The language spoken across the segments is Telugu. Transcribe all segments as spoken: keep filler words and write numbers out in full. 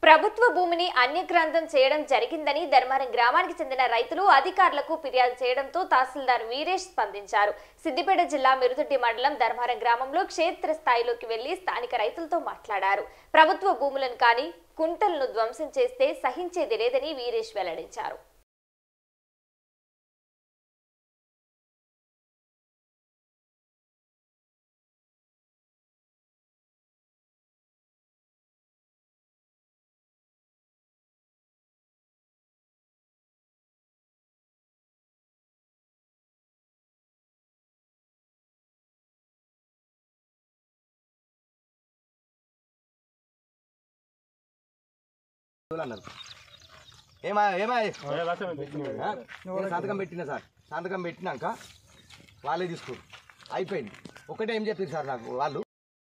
ప్రభుత్వ భూమిని అన్యగ్రాంతం చేయడం జరిగిందని ధర్మారం గ్రామానికి చెందిన రైతులు అధికారులకు ఫిర్యాదు చేయడంతో తహసీల్దార్ వీరేష్ స్పందించారు. సిద్దిపేట జిల్లా మిరుదొడ్డి మండలం ధర్మారం గ్రామంలో క్షేత్ర స్థాయిలోకి వెళ్లి స్థానిక రైతులతో మాట్లాడారు. ప్రభుత్వ భూములను కానీ కుంటలను ధ్వంసం చేస్తే సహించేది లేదని వీరేష్ వెల్లడించారు. సంతకం పెట్టినా సార్ సంతకం పెట్టినాక వాళ్ళే తీసుకోరు అయిపోయింది. ఒకటే ఏం చెప్పింది సార్ నాకు వాళ్ళు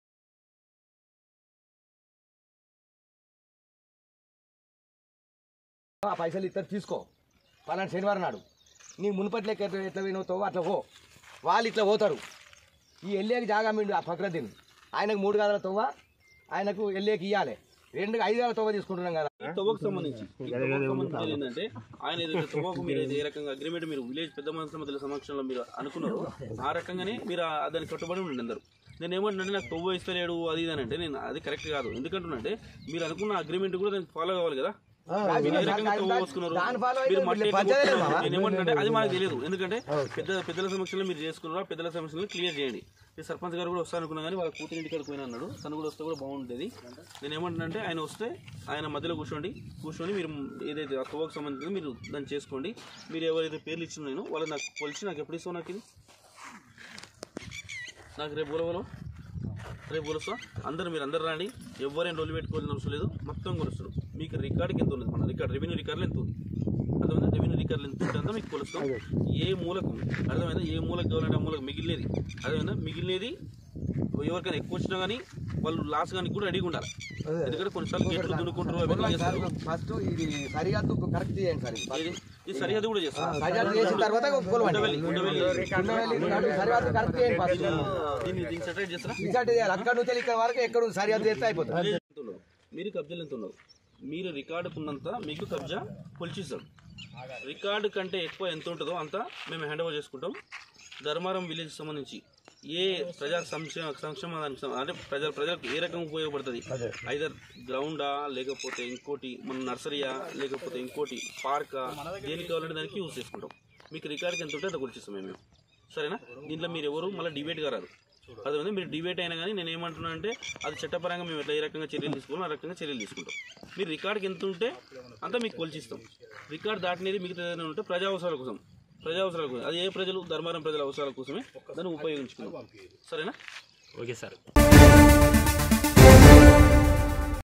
ఆ పైసలు ఇద్దరు తీసుకో పలానా శనివారం నాడు నీ మునుపటి లెక్క ఎట్లా పోయినవుతావో అట్లా పో. వాళ్ళు ఇట్లా పోతారు. ఈ ఎల్లేకి జాగా మిండు ఆ ఫక్రద్దీన్ ఆయనకు మూడు గదాల తవ్వ ఆయనకు ఎల్లేకి ఇవ్వాలి. రెండు ఐదు వేల తవ్వ తీసుకుంటున్నాం కదా. తవ్వకు సంబంధించి ఏంటంటే ఆయన ఏదైతే తవ్వకు మీరు ఏ రకంగా అగ్రిమెంట్ మీరు విలేజ్ పెద్ద మనుషుల మధ్య సమక్షంలో మీరు అనుకున్నారో ఆ రకంగానే మీరు దానికి కట్టుబడి ఉండండి అందరూ. నేను ఏమంటున్నానంటే నాకు తవ్వ ఇస్తలేడు అది ఇది అని అంటే నేను అది కరెక్ట్ కాదు. ఎందుకంటున్నానంటే మీరు అనుకున్న అగ్రిమెంట్ కూడా దానికి ఫాలో కావాలి కదా. మీరు ఏ రకంగా తవ్వ పోసుకున్నారు మీరు మట్టి నేను ఏమంటే అది మనకు తెలియదు. ఎందుకంటే పెద్ద పెద్దల సమక్షంలో మీరు చేసుకున్నారో పెద్దల సమక్షంలో క్లియర్ చేయండి. ఈ సర్పంచ్ గారు కూడా వస్తా అనుకున్నా కానీ వాళ్ళ కూతురు ఇంటికి పోయినా అన్నాడు. తను కూడా వస్తే కూడా బాగుంటుంది. నేను ఏమంటున్నానంటే ఆయన వస్తే ఆయన మధ్యలో కూర్చోండి కూర్చొని మీరు ఏదైతే ఆ తవ్వకు సంబంధించిందో మీరు దాన్ని చేసుకోండి. మీరు ఎవరైతే పేర్లు ఇచ్చిన నేను వాళ్ళు నాకు కొలిచి నాకు ఎప్పుడు ఇస్తావు నాకు ఇది నాకు రేపు బోలవలో రేపు కొలుస్తా. అందరూ మీరు అందరు రాండి. ఎవరైనా రోజులు పెట్టుకోవాల్సిన అవసరం లేదు. మొత్తం కొలుస్తారు. మీకు రికార్డుకి ఎంత ఉంది మన రికార్డ్ రెవెన్యూ రికార్డులు ఎంత ఉంది అర్థమైందా? రెవెన్యూ రికార్డులు ఎంత ఉంటే అంతా మీకు కొలుస్తాం. ఏ మూలకు అర్థమైందా? ఏ మూలకు కావాలంటే ఆ మూలకు మిగిలినది అర్థమైందా? మిగిలినది ఎవరికైనా ఎక్కువ వచ్చినా కానీ వాళ్ళు లాస్ కానీ కూడా రెడీగా ఉండాలి. ఎందుకంటే కొన్నిసార్లు గేట్లు దున్నుకుంటారు అవన్నీ చేస్తారు. ఫస్ట్ ఇది సరిహద్దు కరెక్ట్ చేయండి సార్. ఇది సరిహద్దు కూడా చేస్తారు. అక్కడ నుంచి ఇక్కడ వరకు ఎక్కడ సరిహద్దు చేస్తే అయిపోతుంది. మీరు కబ్జాలు ఎంత ఉన్నారు మీరు రికార్డుకున్నంత మీకు కబ్జా కొలిచిస్తారు. రికార్డు కంటే ఎక్కువ ఎంత ఉంటుందో అంతా మేము హ్యాండ్ ఓవర్ చేసుకుంటాం. ధర్మారం విలేజ్ సంబంధించి ఏ ప్రజా సంక్షేమ సంక్షేమానికి అంటే ప్రజల ప్రజలకు ఏ రకంగా ఉపయోగపడుతుంది ఐదర్ గ్రౌండా లేకపోతే ఇంకోటి మన నర్సరీయా లేకపోతే ఇంకోటి పార్కా దేనికి కావాలంటే దానికి యూజ్ చేసుకుంటాం. మీకు రికార్డుకి ఎంత ఉంటే అది కొలిచిస్తాం మేము. సరేనా? దీంట్లో మీరు ఎవరు మళ్ళీ డిబేట్ కారారు. అదే మీరు డిబేట్ అయినా కానీ నేను ఏమంటున్నాను అంటే అది చట్టపరంగా మేము ఎట్లా ఏ రకంగా చర్యలు తీసుకున్నాం ఆ రకంగా చర్యలు తీసుకుంటాం. మీరు రికార్డుకి ఎంత ఉంటే అంతా మీకు కొలిచిస్తాం. రికార్డు దాటినేది మిగతా ఏదైనా ఉంటే ప్రజా అవసరాల కోసం ప్రజా అవసరాల కోసం అది ఏ ప్రజలు ధర్మారం ప్రజల అవసరాల కోసమే దాన్ని ఉపయోగించుకున్నాం. సరేనా? Okay sir.